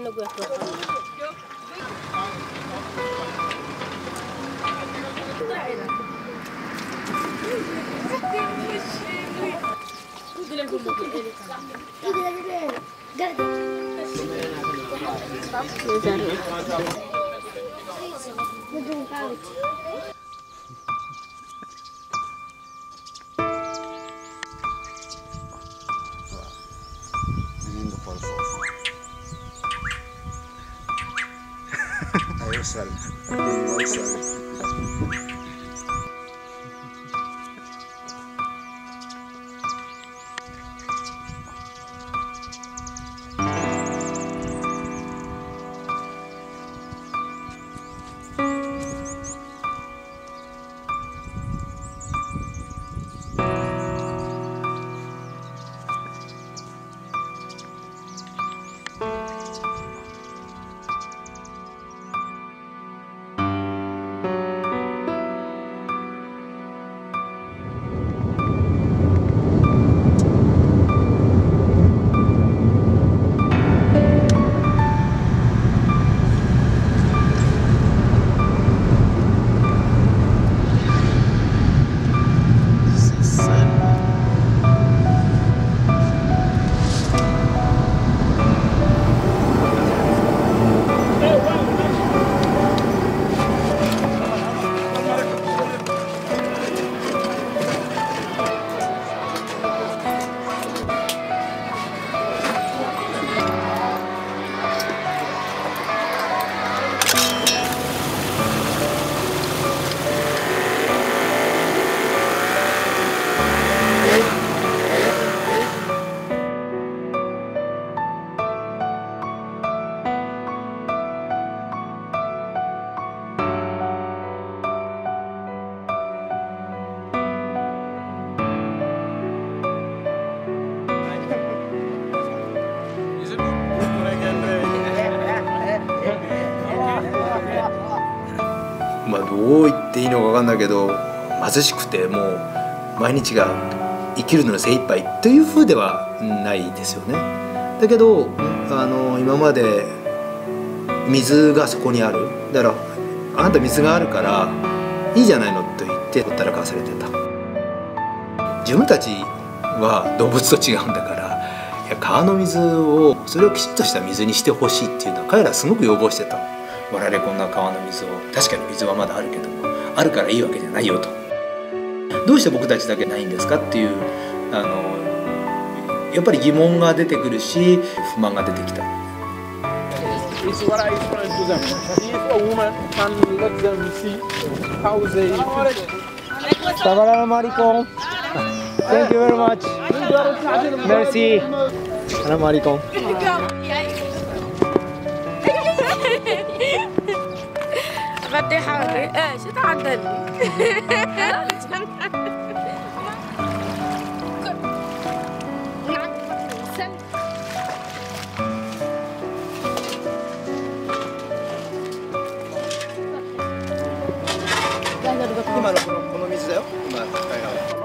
Ayo sal, ayo sal. まあどう言っていいのか分かんないけど、貧しくてもう毎日が生きるのに精一杯という風ではないですよね。だけど今まで水がそこにある、だからあなた水があるからいいじゃないのと言ってほったらかされてた。自分たちは動物と違うんだから、いや川の水をそれをきちっとした水にしてほしいっていうのは彼らはすごく要望してた。我々こんな川の水を、確かに水はまだあるけども、あるからいいわけじゃないよと。どうして僕たちだけないんですかっていうやっぱり疑問が出てくるし、不満が出てきた。 It's what I explained to them. If a woman can let them see how they. Salam alaikum. Thank you very much. Merci. Salam alaikum. بدي حاجة ايش تعدل 今のこの水だよ。今彼らは。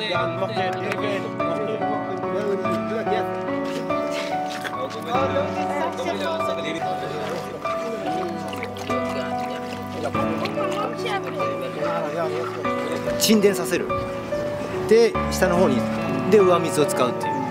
沈殿させる。で下の方にで上水を使うっていう。や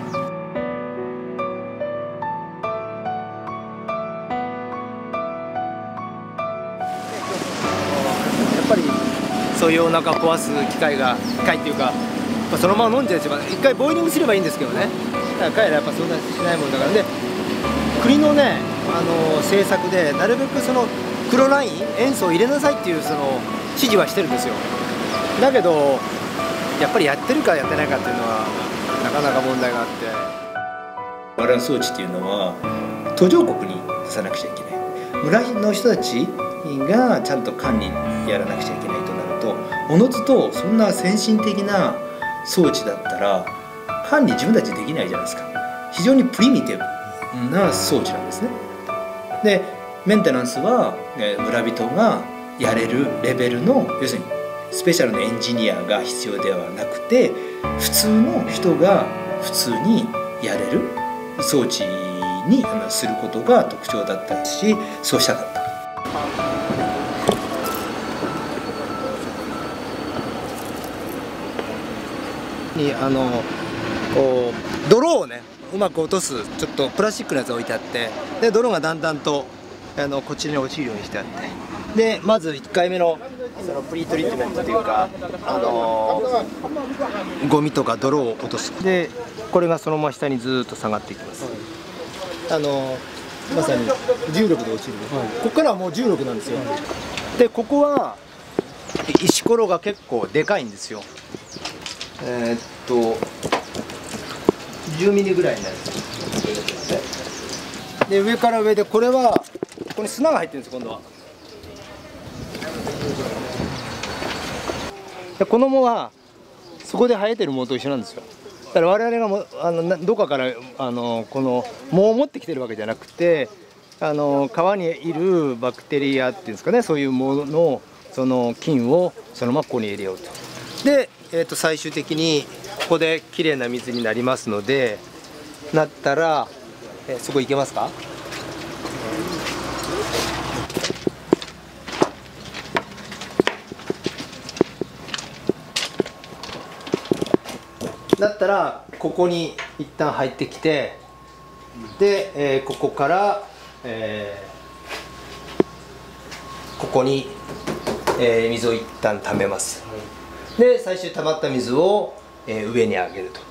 っぱりそういうお腹壊す機会っていうか、そのまま飲んじゃえば一回ボイリングすればいいんですけどね。だから彼らやっぱそんなしないもんだからね。国のね政策でなるべくその黒ライン塩素を入れなさいっていうその指示はしてるんですよ。だけどやっぱりやってるかやってないかっていうのはなかなか問題があって、我々の装置っていうのは途上国に出さなくちゃいけない。村の人たちがちゃんと管理やらなくちゃいけないとなると、おのずとそんな先進的な装置だったら管理自分たちできないじゃないですか。非常にプリミティブな装置なんですね。でメンテナンスは村人がやれるレベルの、要するにスペシャルなエンジニアが必要ではなくて、普通の人が普通にやれる装置にすることが特徴だったし、そうしたかった。にこう泥をねうまく落とすちょっとプラスチックのやつが置いてあって、で泥がだんだんとこっちに落ちるようにしてあって、でまず1回目のそのプリトリートメントというか、ゴミとか泥を落とす。でこれがそのまま下にずっと下がっていきます。まさに重力で落ちる、ここからはもう重力なんですよ。でここは石ころが結構でかいんですよ。10ミリぐらいになる。で上から上で、これはここに砂が入ってるんです。今度はでこの藻はそこで生えてる藻と一緒なんですよ。だから我々がどこかからこの藻を持ってきてるわけじゃなくて、川にいるバクテリアっていうんですかね、そういうもののその菌をそのままここに入れようと。で、最終的にここできれいな水になりますので、なったら、そこ行けますか？だったらここに一旦入ってきて、で、ここから、ここに、水を一旦溜めます。で最終溜まった水を、上に上げると。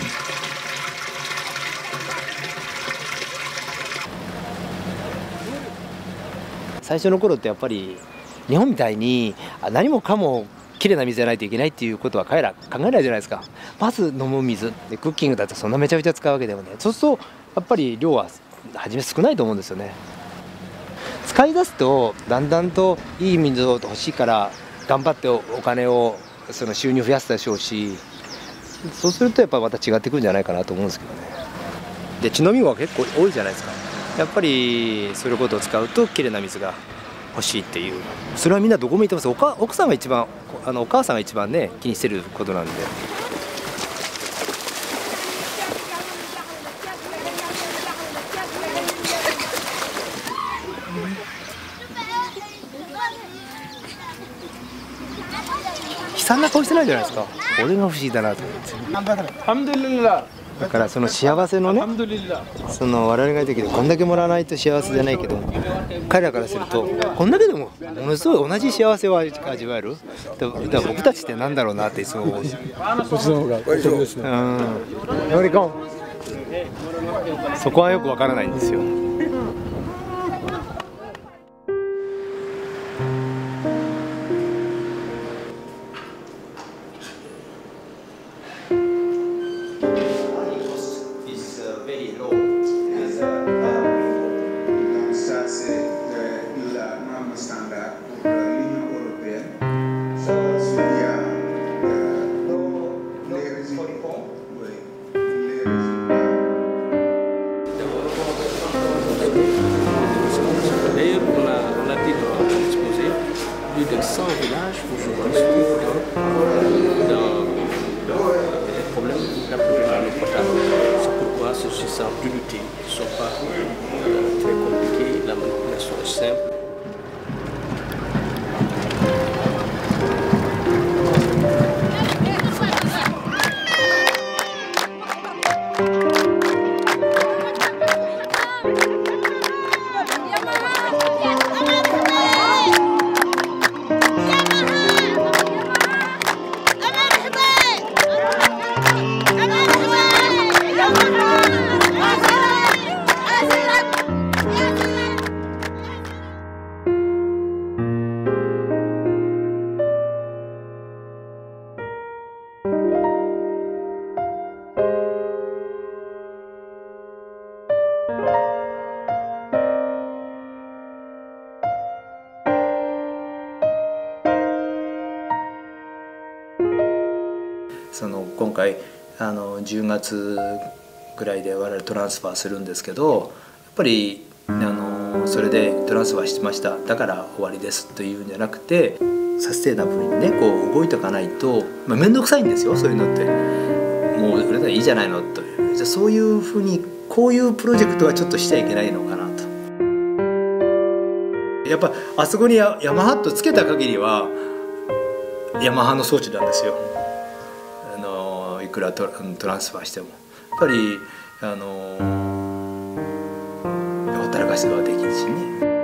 最初の頃ってやっぱり日本みたいに何もかもきれいな水じゃないといけないっていうことは彼ら考えないじゃないですか。まず飲む水で、クッキングだってそんなめちゃめちゃ使うわけでもね。そうするとやっぱり量は初め少ないと思うんですよね。使い出すとだんだんといい水を欲しいから頑張ってお金をその収入増やすでしょうし、そうするとやっぱまた違ってくるんじゃないかなと思うんですけどね。で血飲み子が結構多いじゃないですか。やっぱりそういうことを使うときれいな水が欲しいっていう、それはみんなどこも言ってます。奥さんが一番お母さんが一番ね気にしてることなんで。悲惨な顔してないじゃないですか。俺が不思議だなと思って。だからその幸せのね、その我々がいたけどこんだけもらわないと幸せじゃないけど、彼らからするとこんだけでもものすごい同じ幸せを味わえる。だから僕たちってなんだろうなっていつも思う。そっちの方が得ですね。そこはよくわからないんですよ。今回10月ぐらいで我々トランスファーするんですけど、やっぱりそれでトランスファーしてましただから終わりですというんじゃなくて、サステイナブルにねこう動いておかないと、面倒くさいんですよそういうのって。もう俺らいいじゃないのという、じゃあそういうふうにここういうプロジェクトはちょっとしちゃいけないのかなと。やっぱあそこにヤマハとつけた限りはヤマハの装置なんですよ。いくらトランスファーしてもやっぱりほったらかしはできるしね。